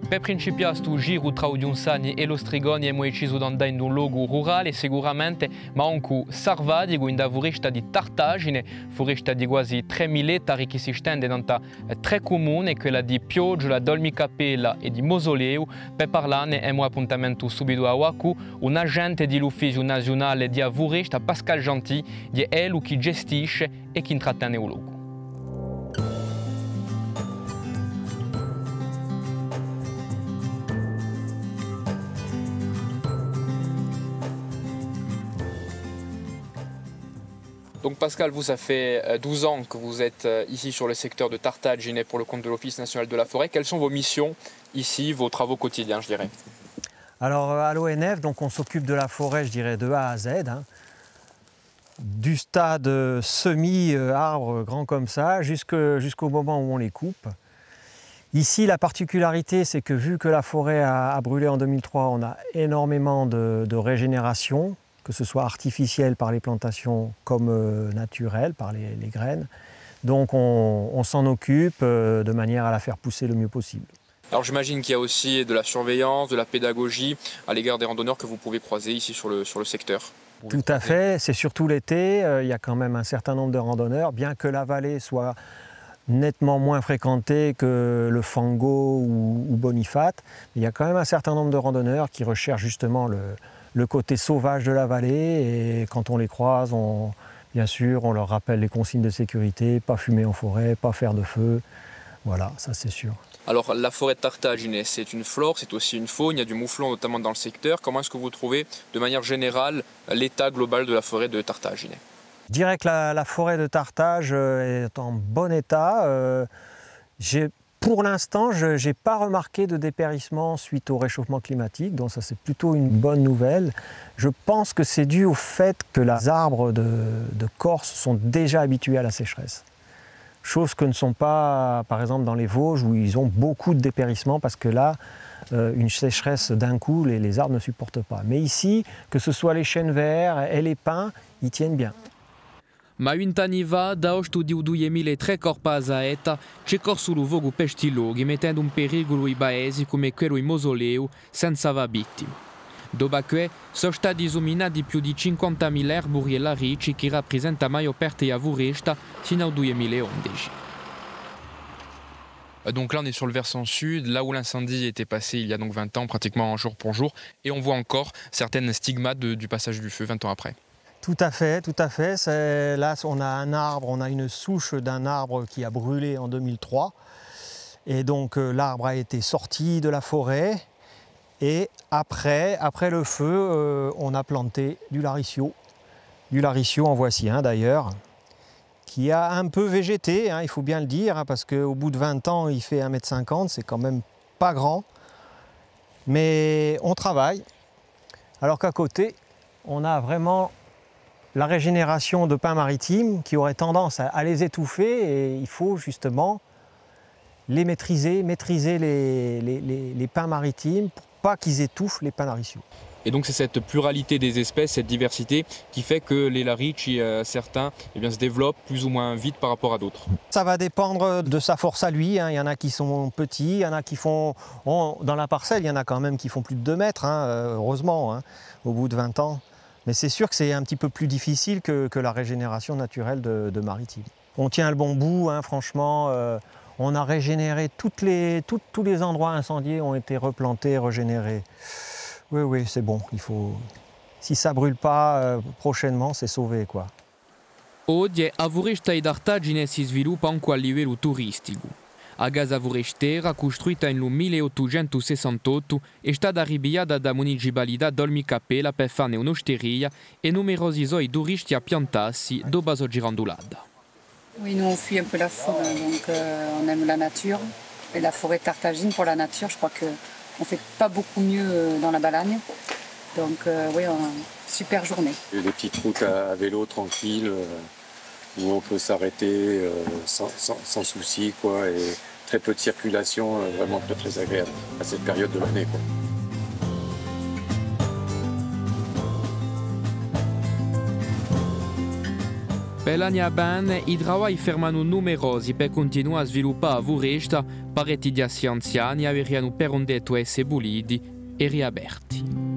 Per principiare sto giro tra Udiunsani e lo Strigoni abbiamo deciso di andare in un luogo rurale sicuramente, ma anche Sarvadigo, in una foresta di Tartagine, foresta di quasi 3.000 ettari che si stende in tre comuni, quella di Pioggia, la Dolmicapella e di Mosoleu. Per parlarne abbiamo appuntamento subito a Waku, un agente dell'Ufficio Nazionale di Foresta, Pascal Gentil, di Elu che gestisce e che intrattiene il luogo. Donc Pascal, vous, ça fait 12 ans que vous êtes ici sur le secteur de Tartagine pour le compte de l'Office national de la forêt. Quelles sont vos missions ici, vos travaux quotidiens, je dirais? Alors à l'ONF, donc on s'occupe de la forêt, je dirais, de A à Z, hein, du stade semi-arbre grand comme ça jusqu'au moment où on les coupe. Ici, la particularité, c'est que vu que la forêt a brûlé en 2003, on a énormément de régénération, que ce soit artificielle par les plantations comme naturelle par les graines. Donc on s'en occupe de manière à la faire pousser le mieux possible. Alors j'imagine qu'il y a aussi de la surveillance, de la pédagogie à l'égard des randonneurs que vous pouvez croiser ici sur le secteur. Tout à fait, c'est surtout l'été, il y a quand même un certain nombre de randonneurs, bien que la vallée soit nettement moins fréquentée que le Fango ou Bonifat, il y a quand même un certain nombre de randonneurs qui recherchent justement le côté sauvage de la vallée, et quand on les croise, bien sûr, on leur rappelle les consignes de sécurité, pas fumer en forêt, pas faire de feu, voilà, ça c'est sûr. Alors la forêt de Tartagine, c'est une flore, c'est aussi une faune, il y a du mouflon notamment dans le secteur. Comment est-ce que vous trouvez de manière générale l'état global de la forêt de Tartagine? Je dirais que la forêt de Tartage est en bon état. Pour l'instant, je n'ai pas remarqué de dépérissement suite au réchauffement climatique, donc ça c'est plutôt une bonne nouvelle. Je pense que c'est dû au fait que les arbres de Corse sont déjà habitués à la sécheresse. Chose que ne sont pas, par exemple, dans les Vosges où ils ont beaucoup de dépérissement parce que là, une sécheresse d'un coup, les arbres ne supportent pas. Mais ici, que ce soit les chênes verts et les pins, ils tiennent bien. Ma 20 anni fa, da studio 2003 Corpa Asaeta, c'è corso il vogo pestiloghi, mettendo in pericolo i paesi come quello in Mosoleu, senza vittime. Dopo che sono stati esaminati più di 50.000 arbori e larici che rappresentano la maggior parte della foresta fino al 2011. Donc là, on est sur le versant sud, là où l'incendie était passé il y a donc 20 ans, pratiquement jour pour jour, et on voit encore certaines stigmates du passage du feu 20 ans après. Tout à fait, tout à fait. Là, on a un arbre, on a une souche d'un arbre qui a brûlé en 2003. Et donc l'arbre a été sorti de la forêt. Et après le feu, on a planté du laricio. Du laricio, en voici un d'ailleurs, qui a un peu végété, hein, il faut bien le dire, hein, parce qu'au bout de 20 ans, il fait 1,50 m, c'est quand même pas grand. Mais on travaille. Alors qu'à côté, on a vraiment la régénération de pins maritimes qui aurait tendance à les étouffer, et il faut justement les maîtriser les pins maritimes pour pas qu'ils étouffent les pins laricio. Et donc c'est cette pluralité des espèces, cette diversité qui fait que les larici, certains, se développent plus ou moins vite par rapport à d'autres. Ça va dépendre de sa force à lui, hein. Il y en a qui sont petits, il y en a qui font, dans la parcelle, il y en a quand même qui font plus de 2 mètres, hein, heureusement, hein, au bout de 20 ans. Mais c'est sûr que c'est un petit peu plus difficile que la régénération naturelle de maritime. On tient le bon bout, hein, franchement. On a régénéré tous les endroits incendiés ont été replantés, régénérés. Oui, c'est bon. Si ça ne brûle pas prochainement, c'est sauvé, quoi. Oggi a foresta di Tartagine si sviluppa anche a livello turistico. A casa forestera, costruita nel 1868, è stata ripigliata da municipalità Dolmicapella per farne un'osteria e numerosi soi turisti a piantarsi dopo la girandolata. Oui, nous on fuit un peu la foule, donc on aime la nature. Et la forêt de Tartagine, pour la nature, je crois qu'on ne fait pas beaucoup mieux dans la Balagne. Donc oui, super journée. Des petites routes à vélo tranquilles, où on peut s'arrêter sans souci, quoi, et très peu de circulation, vraiment très agréable à cette période de l'année, quoi. Per l'anno bene, i lavori fermano numerosi per continuare a sviluppare a Voresta pareti di anziani avevano per un detto essere puliti e riaperti.